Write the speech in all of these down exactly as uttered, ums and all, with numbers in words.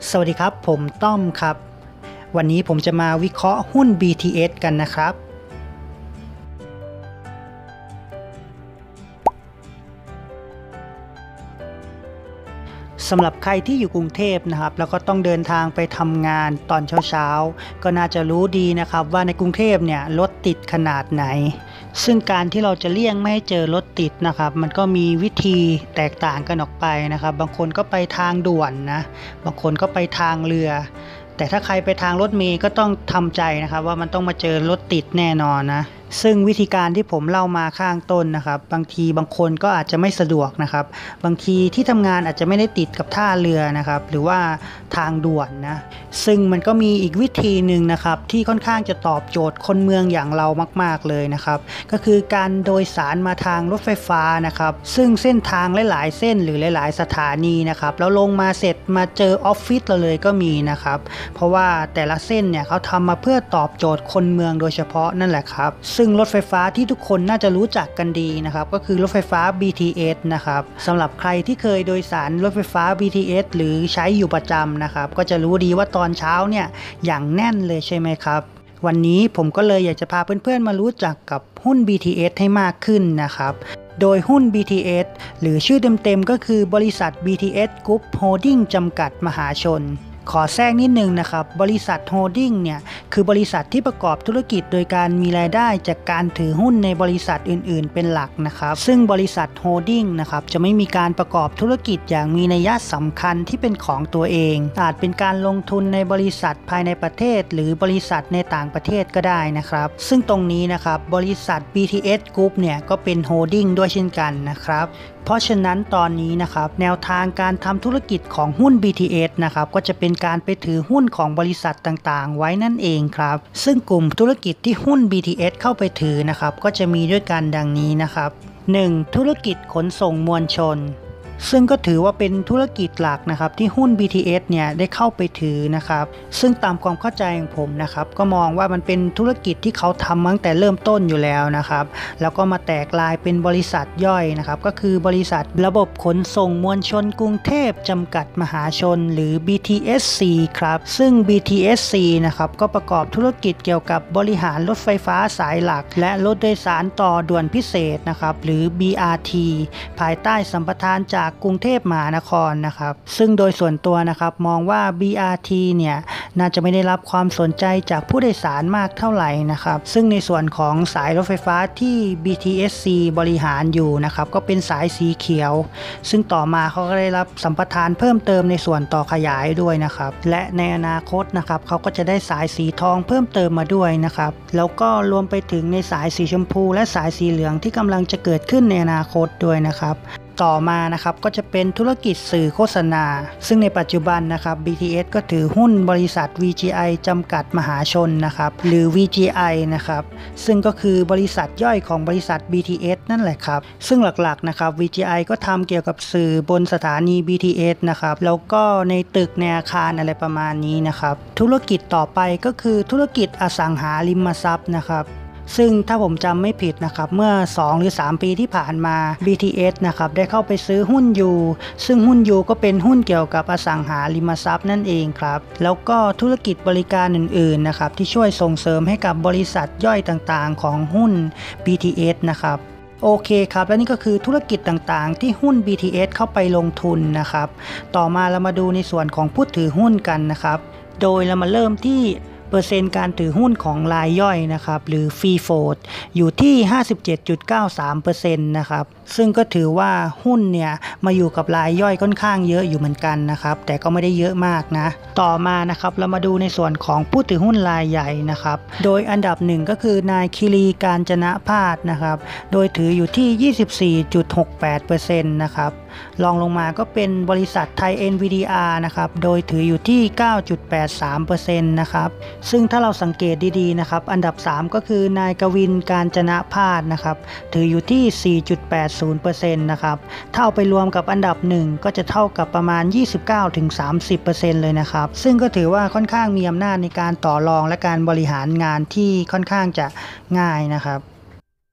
สวัสดีครับผมต้อมครับวันนี้ผมจะมาวิเคราะห์หุ้น บี ที เอส กันนะครับสำหรับใครที่อยู่กรุงเทพนะครับแล้วก็ต้องเดินทางไปทำงานตอนเช้าๆก็น่าจะรู้ดีนะครับว่าในกรุงเทพเนี่ยรถติดขนาดไหนซึ่งการที่เราจะเลี่ยงไม่ให้เจอรถติดนะครับมันก็มีวิธีแตกต่างกันออกไปนะครับบางคนก็ไปทางด่วนนะบางคนก็ไปทางเรือแต่ถ้าใครไปทางรถเมล์ก็ต้องทำใจนะครับว่ามันต้องมาเจอรถติดแน่นอนนะซึ่งวิธีการที่ผมเล่ามาข้างต้นนะครับบางทีบางคนก็อาจจะไม่สะดวกนะครับบางทีที่ทำงานอาจจะไม่ได้ติดกับท่าเรือนะครับหรือว่าทางด่วนนะซึ่งมันก็มีอีกวิธีหนึ่งนะครับที่ค่อนข้างจะตอบโจทย์คนเมืองอย่างเรามากๆเลยนะครับก็คือการโดยสารมาทางรถไฟฟ้านะครับซึ่งเส้นทางหลายๆเส้นหรือหลายๆสถานีนะครับแล้วลงมาเสร็จมาเจอออฟฟิศเราเลยก็มีนะครับเพราะว่าแต่ละเส้นเนี่ยเขาทำมาเพื่อตอบโจทย์คนเมืองโดยเฉพาะนั่นแหละครับซึ่งรถไฟฟ้าที่ทุกคนน่าจะรู้จักกันดีนะครับก็คือรถไฟฟ้า บี ที เอส นะครับสำหรับใครที่เคยโดยสารรถไฟฟ้า บี ที เอส หรือใช้อยู่ประจำนะครับก็จะรู้ดีว่าตอนเช้าเนี่ยอย่างแน่นเลยใช่ไหมครับวันนี้ผมก็เลยอยากจะพาเพื่อนๆมารู้จักกับหุ้น บี ที เอส ให้มากขึ้นนะครับโดยหุ้น บี ที เอส หรือชื่อเต็มๆก็คือบริษัท บี ที เอส Group Holding จำกัดมหาชนขอแทรกนิดนึงนะครับบริษัทโฮลดิ้งเนี่ยคือบริษัทที่ประกอบธุรกิจโดยการมีรายได้จากการถือหุ้นในบริษัทอื่นๆเป็นหลักนะครับซึ่งบริษัทโฮลดิ้งนะครับจะไม่มีการประกอบธุรกิจอย่างมีนัยสำคัญที่เป็นของตัวเองอาจเป็นการลงทุนในบริษัทภายในประเทศหรือบริษัทในต่างประเทศก็ได้นะครับซึ่งตรงนี้นะครับบริษัท บี ที เอส Group เนี่ยก็เป็นโฮลดิ้งด้วยเช่นกันนะครับเพราะฉะนั้นตอนนี้นะครับแนวทางการทำธุรกิจของหุ้น บี ที เอส นะครับก็จะเป็นการไปถือหุ้นของบริษัทต่างๆไว้นั่นเองครับซึ่งกลุ่มธุรกิจที่หุ้น บี ที เอส เข้าไปถือนะครับก็จะมีด้วยกันดังนี้นะครับ หนึ่ง. ธุรกิจขนส่งมวลชนซึ่งก็ถือว่าเป็นธุรกิจหลักนะครับที่หุ้น บี ที เอส เนี่ยได้เข้าไปถือนะครับซึ่งตามความเข้าใจของผมนะครับก็มองว่ามันเป็นธุรกิจที่เขาทำตั้งแต่เริ่มต้นอยู่แล้วนะครับแล้วก็มาแตกลายเป็นบริษัทย่อยนะครับก็คือบริษัทระบบขนส่งมวลชนกรุงเทพจำกัดมหาชนหรือ บี ที เอส ซี ครับซึ่ง บี ที เอส ซี นะครับก็ประกอบธุรกิจเกี่ยวกับบริหารรถไฟฟ้าสายหลักและรถโดยสารต่อด่วนพิเศษนะครับหรือ บี อาร์ ที ภายใต้สัมปทานจากกรุงเทพมหานครนะครับซึ่งโดยส่วนตัวนะครับมองว่า บี อาร์ ที เนี่ยน่าจะไม่ได้รับความสนใจจากผู้โดยสารมากเท่าไหร่นะครับซึ่งในส่วนของสายรถไฟฟ้าที่ บี ที เอส ซี บริหารอยู่นะครับก็เป็นสายสีเขียวซึ่งต่อมาเขาก็ได้รับสัมปทานเพิ่มเติมในส่วนต่อขยายด้วยนะครับและในอนาคตนะครับเขาก็จะได้สายสีทองเพิ่มเติมมาด้วยนะครับแล้วก็รวมไปถึงในสายสีชมพูและสายสีเหลืองที่กำลังจะเกิดขึ้นในอนาคตด้วยนะครับต่อมานะครับก็จะเป็นธุรกิจสื่อโฆษณาซึ่งในปัจจุบันนะครับ บี ที เอส ก็ถือหุ้นบริษัท วี จี ไอ จำกัดมหาชนนะครับหรือ วี จี ไอ นะครับซึ่งก็คือบริษัทย่อยของบริษัท บี ที เอส นั่นแหละครับซึ่งหลักๆนะครับ วี จี ไอ ก็ทำเกี่ยวกับสื่อบนสถานี บี ที เอส นะครับแล้วก็ในตึกในอาคารอะไรประมาณนี้นะครับธุรกิจต่อไปก็คือธุรกิจอสังหาริมทรัพย์นะครับซึ่งถ้าผมจำไม่ผิดนะครับเมื่อสองหรือสามปีที่ผ่านมา บี ที เอส นะครับได้เข้าไปซื้อหุ้นยูซึ่งหุ้นยูก็เป็นหุ้นเกี่ยวกับอสังหาริมทรัพย์นั่นเองครับแล้วก็ธุรกิจบริการอื่นๆนะครับที่ช่วยส่งเสริมให้กับบริษัทย่อยต่างๆของหุ้น บี ที เอส นะครับโอเคครับและนี่ก็คือธุรกิจต่างๆที่หุ้น บี ที เอส เข้าไปลงทุนนะครับต่อมาเรามาดูในส่วนของผู้ถือหุ้นกันนะครับโดยเรามาเริ่มที่เปอร์เซ็นต์การถือหุ้นของรายย่อยนะครับหรือฟรีโฟลต์อยู่ที่ ห้าสิบเจ็ดจุดเก้าสามเปอร์เซ็นต์ นะครับซึ่งก็ถือว่าหุ้นเนี่ยมาอยู่กับรายย่อยค่อนข้างเยอะอยู่เหมือนกันนะครับแต่ก็ไม่ได้เยอะมากนะต่อมานะครับเรามาดูในส่วนของผู้ถือหุ้นรายใหญ่นะครับโดยอันดับหนึ่งก็คือนายคิรีกาญจนพาสนะครับโดยถืออยู่ที่ ยี่สิบสี่จุดหกแปดเปอร์เซ็นต์ นะครับรองลงมาก็เป็นบริษัทไทย เอ็น วี ดี อาร์ นะครับโดยถืออยู่ที่ เก้าจุดแปดสามเปอร์เซ็นต์ นะครับซึ่งถ้าเราสังเกตดีๆนะครับอันดับสามก็คือนายกวินกาญจนพาสนะครับถืออยู่ที่ สี่จุดแปดศูนย์เปอร์เซ็นต์ นะครับถ้าเอาไปรวมกับอันดับหนึ่งก็จะเท่ากับประมาณ ยี่สิบเก้าถึงสามสิบเปอร์เซ็นต์ เลยนะครับซึ่งก็ถือว่าค่อนข้างมีอำนาจในการต่อรองและการบริหารงานที่ค่อนข้างจะง่ายนะครับ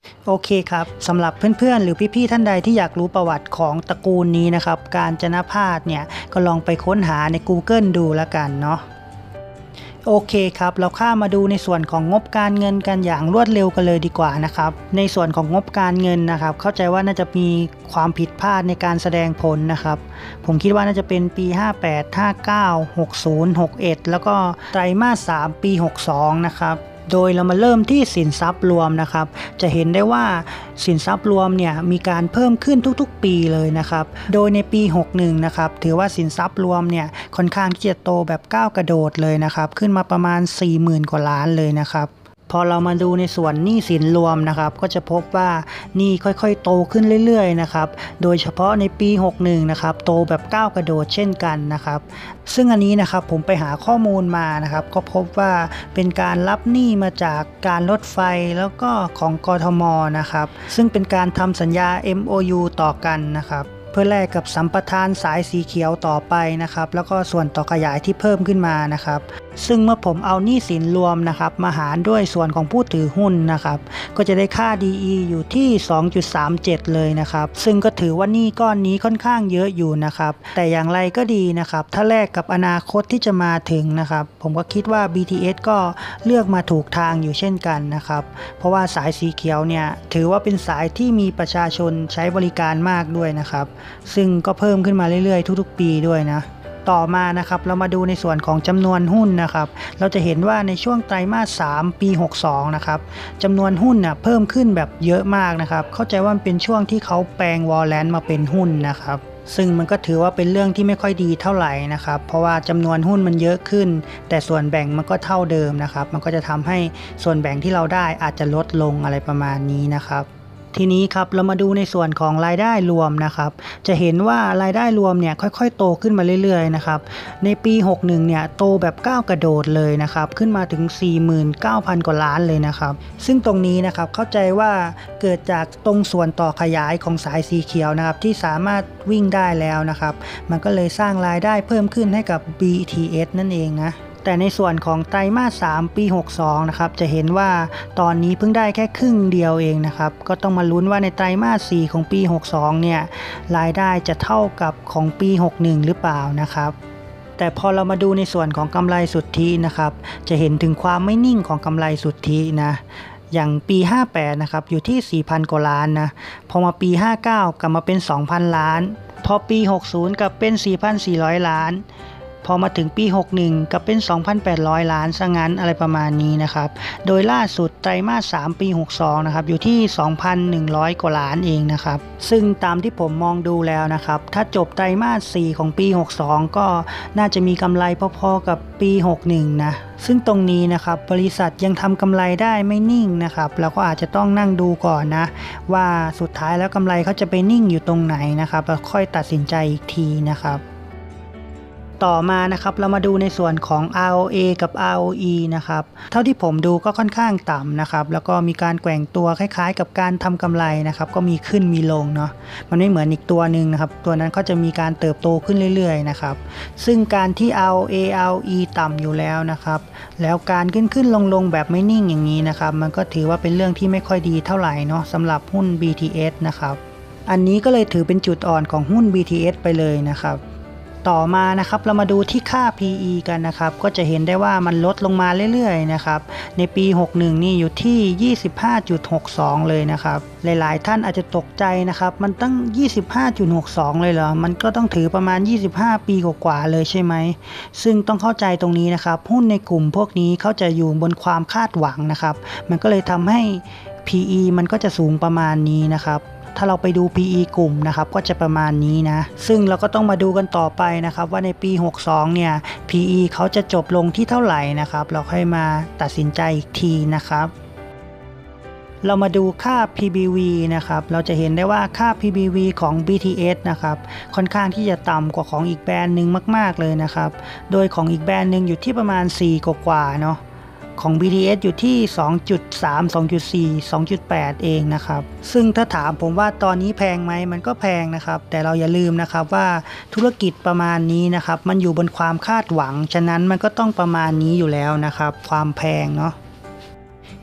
โอเคครับสำหรับเพื่อนๆหรือพี่ๆท่านใดที่อยากรู้ประวัติของตระกูลนี้นะครับกาญจนพาสเนี่ยก็ลองไปค้นหาใน Google ดูแล้วกันเนาะโอเคครับเราข้ามาดูในส่วนของงบการเงินกันอย่างรวดเร็วกันเลยดีกว่านะครับในส่วนของงบการเงินนะครับเข้าใจว่าน่าจะมีความผิดพลาดในการแสดงผลนะครับผมคิดว่าน่าจะเป็นปีห้าแปด ห้าเก้า หกศูนย์ หกเอ็ดแล้วก็ไตรมาสสามปีหกสองนะครับโดยเรามาเริ่มที่สินทรัพย์รวมนะครับจะเห็นได้ว่าสินทรัพย์รวมเนี่ยมีการเพิ่มขึ้นทุกๆปีเลยนะครับโดยในปีหกสิบเอ็ดนะครับถือว่าสินทรัพย์รวมเนี่ยค่อนข้างที่จะโตแบบก้าวกระโดดเลยนะครับขึ้นมาประมาณ สี่หมื่น กว่าล้านเลยนะครับพอเรามาดูในส่วนหนี้สินรวมนะครับก็จะพบว่าหนี้ค่อยๆโตขึ้นเรื่อยๆนะครับโดยเฉพาะในปีหกสิบเอ็ดนะครับโตแบบก้าวกระโดดเช่นกันนะครับซึ่งอันนี้นะครับผมไปหาข้อมูลมานะครับก็พบว่าเป็นการรับหนี้มาจากการรถไฟแล้วก็ของกทม.นะครับซึ่งเป็นการทำสัญญา เอ็ม โอ ยู ต่อกันนะครับเพื่อแลกกับสัมปทานสายสีเขียวต่อไปนะครับแล้วก็ส่วนต่อขยายที่เพิ่มขึ้นมานะครับซึ่งเมื่อผมเอาหนี้สินรวมนะครับมาหารด้วยส่วนของผู้ถือหุ้นนะครับก็จะได้ค่า ดี อี อยู่ที่ สองจุดสามเจ็ด เลยนะครับซึ่งก็ถือว่าหนี้ก้อนนี้ค่อนข้างเยอะอยู่นะครับแต่อย่างไรก็ดีนะครับถ้าแลกกับอนาคตที่จะมาถึงนะครับผมก็คิดว่า บี ที เอส ก็เลือกมาถูกทางอยู่เช่นกันนะครับเพราะว่าสายสีเขียวเนี่ยถือว่าเป็นสายที่มีประชาชนใช้บริการมากด้วยนะครับซึ่งก็เพิ่มขึ้นมาเรื่อยๆทุกๆปีด้วยนะต่อมานะครับเรามาดูในส่วนของจำนวนหุ้นนะครับเราจะเห็นว่าในช่วงไตรมาสสามปีหกสิบสองนะครับจำนวนหุ้นน่ะเพิ่มขึ้นแบบเยอะมากนะครับเข้าใจว่ามันเป็นช่วงที่เขาแปลงวอลเลนต์มาเป็นหุ้นนะครับซึ่งมันก็ถือว่าเป็นเรื่องที่ไม่ค่อยดีเท่าไหร่นะครับเพราะว่าจำนวนหุ้นมันเยอะขึ้นแต่ส่วนแบ่งมันก็เท่าเดิมนะครับมันก็จะทำให้ส่วนแบ่งที่เราได้อาจจะลดลงอะไรประมาณนี้นะครับทีนี้ครับเรามาดูในส่วนของรายได้รวมนะครับจะเห็นว่ารายได้รวมเนี่ยค่อยๆโตขึ้นมาเรื่อยๆนะครับในปีหกสิบเอ็ดเนี่ยโตแบบก้าวกระโดดเลยนะครับขึ้นมาถึง สี่หมื่นเก้าพัน กว่าล้านเลยนะครับซึ่งตรงนี้นะครับเข้าใจว่าเกิดจากตรงส่วนต่อขยายของสายสีเขียวนะครับที่สามารถวิ่งได้แล้วนะครับมันก็เลยสร้างรายได้เพิ่มขึ้นให้กับ บี ที เอส นั่นเองนะแต่ในส่วนของไตรมาสสามปีหกสิบสองนะครับจะเห็นว่าตอนนี้เพิ่งได้แค่ครึ่งเดียวเองนะครับก็ต้องมาลุ้นว่าในไตรมาสสี่ของปีหกสิบสองเนี่ยรายได้จะเท่ากับของปีหกสิบเอ็ดหรือเปล่านะครับแต่พอเรามาดูในส่วนของกำไรสุทธินะครับจะเห็นถึงความไม่นิ่งของกำไรสุทธินะอย่างปีห้าสิบแปดนะครับอยู่ที่ สี่พัน กว่าล้านนะพอมาปีห้าสิบเก้ากลับมาเป็น สองพัน ล้านพอปีหกสิบกลับเป็น สี่พันสี่ร้อย ล้านพอมาถึงปีหกสิบเอ็ดก็เป็น สองพันแปดร้อย ล้านซะงั้นอะไรประมาณนี้นะครับโดยล่าสุดไตรมาสสามปีหกสิบสองนะครับอยู่ที่ สองพันหนึ่งร้อย กว่าล้านเองนะครับซึ่งตามที่ผมมองดูแล้วนะครับถ้าจบไตรมาสสี่ของปีหกสิบสองก็น่าจะมีกำไรพอๆกับปีหกสิบเอ็ดนะซึ่งตรงนี้นะครับบริษัทยังทำกำไรได้ไม่นิ่งนะครับเราก็อาจจะต้องนั่งดูก่อนนะว่าสุดท้ายแล้วกำไรเขาจะไปนิ่งอยู่ตรงไหนนะครับแล้วค่อยตัดสินใจอีกทีนะครับต่อมานะครับเรามาดูในส่วนของ อาร์ โอ เอ กับ อาร์ โอ อี นะครับเท่าที่ผมดูก็ค่อนข้างต่ำนะครับแล้วก็มีการแกว่งตัวคล้ายๆกับการทำกำไรนะครับก็มีขึ้นมีลงเนาะมันไม่เหมือนอีกตัวหนึ่งนะครับตัวนั้นก็จะมีการเติบโตขึ้นเรื่อยๆนะครับซึ่งการที่ อาร์ โอ เอ อาร์ โอ อี ต่ำอยู่แล้วนะครับแล้วการขึ้นขึ้นลงๆแบบไม่นิ่งอย่างนี้นะครับมันก็ถือว่าเป็นเรื่องที่ไม่ค่อยดีเท่าไหร่เนาะสำหรับหุ้น บี ที เอส นะครับอันนี้ก็เลยถือเป็นจุดอ่อนของหุ้น บี ที เอส ไปเลยนะครับต่อมานะครับเรามาดูที่ค่า พี อี กันนะครับก็จะเห็นได้ว่ามันลดลงมาเรื่อยๆนะครับในปีหกสิบเอ็ดนี่อยู่ที่ ยี่สิบห้าจุดหกสอง เลยนะครับหลายๆท่านอาจจะตกใจนะครับมันตั้ง ยี่สิบห้าจุดหกสอง เลยเหรอมันก็ต้องถือประมาณยี่สิบห้าปีกว่าๆเลยใช่ไหมซึ่งต้องเข้าใจตรงนี้นะครับหุ้นในกลุ่มพวกนี้เขาจะอยู่บนความคาดหวังนะครับมันก็เลยทำให้ พี อี มันก็จะสูงประมาณนี้นะครับถ้าเราไปดู พี อี กลุ่มนะครับก็จะประมาณนี้นะซึ่งเราก็ต้องมาดูกันต่อไปนะครับว่าในปีหกสิบสองเนี่ย พี อี เขาจะจบลงที่เท่าไหร่นะครับเราค่อยมาตัดสินใจอีกทีนะครับเรามาดูค่า พี บี วี นะครับเราจะเห็นได้ว่าค่า พี บี วี ของ บี ที เอส นะครับค่อนข้างที่จะต่ำกว่าของอีกแบรนด์หนึ่งมากๆเลยนะครับโดยของอีกแบรนด์หนึ่งอยู่ที่ประมาณสี่กว่าๆเนาะของ บี ที เอส อยู่ที่ สองจุดสาม สองจุดสี่ สองจุดแปด เองนะครับซึ่งถ้าถามผมว่าตอนนี้แพงไหมมันก็แพงนะครับแต่เราอย่าลืมนะครับว่าธุรกิจประมาณนี้นะครับมันอยู่บนความคาดหวังฉะนั้นมันก็ต้องประมาณนี้อยู่แล้วนะครับความแพงเนาะ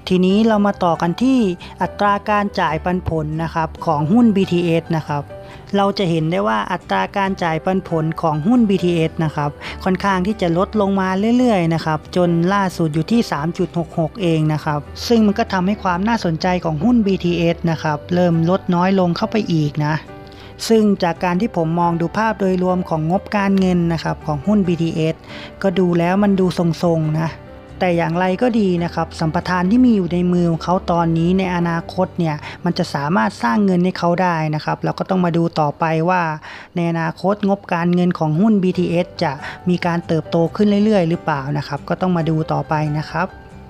ทีนี้เรามาต่อกันที่อัตราการจ่ายปันผลนะครับของหุ้น บี ที เอส นะครับเราจะเห็นได้ว่าอัตราการจ่ายปันผลของหุ้น บี ที เอส นะครับค่อนข้างที่จะลดลงมาเรื่อยๆนะครับจนล่าสุดอยู่ที่ สามจุดหกหก เองนะครับซึ่งมันก็ทำให้ความน่าสนใจของหุ้น บี ที เอส นะครับเริ่มลดน้อยลงเข้าไปอีกนะซึ่งจากการที่ผมมองดูภาพโดยรวมของงบการเงินนะครับของหุ้น บี ที เอส ก็ดูแล้วมันดูทรงๆนะแต่อย่างไรก็ดีนะครับสัมปทานที่มีอยู่ในมือของเขาตอนนี้ในอนาคตเนี่ยมันจะสามารถสร้างเงินให้เขาได้นะครับเราก็ต้องมาดูต่อไปว่าในอนาคตงบการเงินของหุ้น บี ที เอส จะมีการเติบโตขึ้นเรื่อยๆหรือเปล่านะครับก็ต้องมาดูต่อไปนะครับ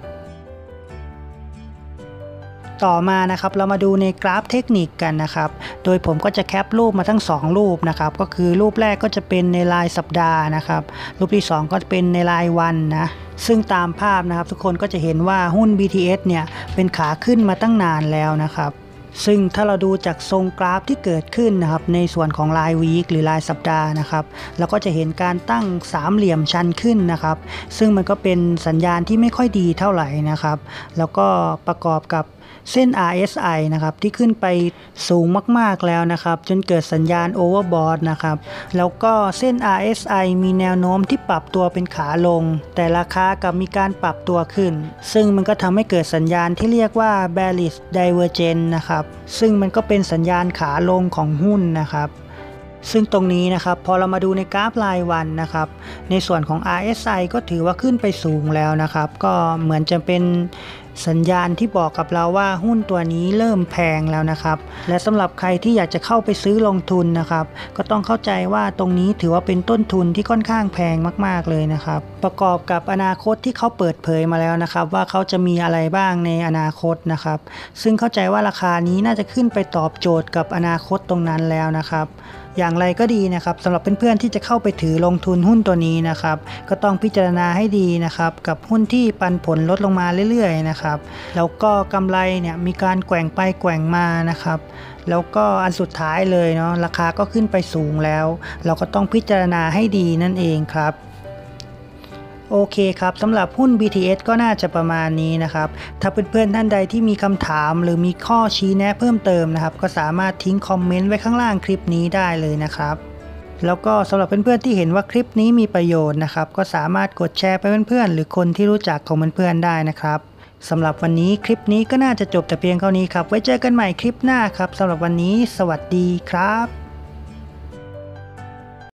ต่อมานะครับเรามาดูในกราฟเทคนิคกันนะครับโดยผมก็จะแคปรูปมาทั้งสองรูปนะครับก็คือรูปแรกก็จะเป็นในรายสัปดาห์นะครับรูปที่สองก็จะเป็นในรายวันนะซึ่งตามภาพนะครับทุกคนก็จะเห็นว่าหุ้น บี ที เอส เนี่ยเป็นขาขึ้นมาตั้งนานแล้วนะครับซึ่งถ้าเราดูจากทรงกราฟที่เกิดขึ้นนะครับในส่วนของรายวีคหรือรายสัปดาห์นะครับเราก็จะเห็นการตั้งสามเหลี่ยมชันขึ้นนะครับซึ่งมันก็เป็นสัญญาณที่ไม่ค่อยดีเท่าไหร่นะครับแล้วก็ประกอบกับเส้น อาร์ เอส ไอ นะครับที่ขึ้นไปสูงมากๆแล้วนะครับจนเกิดสัญญาณโอเวอร์บอทนะครับแล้วก็เส้น อาร์ เอส ไอ มีแนวโน้มที่ปรับตัวเป็นขาลงแต่ราคากับมีการปรับตัวขึ้นซึ่งมันก็ทำให้เกิดสัญญาณที่เรียกว่า bearish divergence นะครับซึ่งมันก็เป็นสัญญาณขาลงของหุ้นนะครับซึ่งตรงนี้นะครับพอเรามาดูในกราฟรายวันนะครับในส่วนของ อาร์ เอส ไอ ก็ถือว่าขึ้นไปสูงแล้วนะครับก็เหมือนจะเป็นสัญญาณที่บอกกับเราว่าหุ้นตัวนี้เริ่มแพงแล้วนะครับและสำหรับใครที่อยากจะเข้าไปซื้อลงทุนนะครับก็ต้องเข้าใจว่าตรงนี้ถือว่าเป็นต้นทุนที่ค่อนข้างแพงมากๆเลยนะครับประกอบกับอนาคตที่เขาเปิดเผยมาแล้วนะครับว่าเขาจะมีอะไรบ้างในอนาคตนะครับซึ่งเข้าใจว่าราคานี้น่าจะขึ้นไปตอบโจทย์กับอนาคตตรงนั้นแล้วนะครับอย่างไรก็ดีนะครับสำหรับเพื่อนๆที่จะเข้าไปถือลงทุนหุ้นตัวนี้นะครับก็ต้องพิจารณาให้ดีนะครับกับหุ้นที่ปันผลลดลงมาเรื่อยๆนะครับแล้วก็กำไรเนี่ยมีการแกว่งไปแกว่งมานะครับแล้วก็อันสุดท้ายเลยเนาะราคาก็ขึ้นไปสูงแล้วเราก็ต้องพิจารณาให้ดีนั่นเองครับโอเคครับสำหรับหุ้น บี ที เอส ก็น่าจะประมาณนี้นะครับถ้าเพื่อนๆท่านใดที่มีคำถามหรือมีข้อชี้แนะเพิ่มเติมนะครับก็สามารถทิ้งคอมเมนต์ไว้ข้างล่างคลิปนี้ได้เลยนะครับแล้วก็สำหรับเพื่อนๆที่เห็นว่าคลิปนี้มีประโยชน์นะครับก็สามารถกดแชร์ไปเพื่อนๆหรือคนที่รู้จักของเพื่อนๆได้นะครับสำหรับวันนี้คลิปนี้ก็น่าจะจบแต่เพียงเท่านี้ครับไว้เจอกันใหม่คลิปหน้าครับสำหรับวันนี้สวัสดีครับ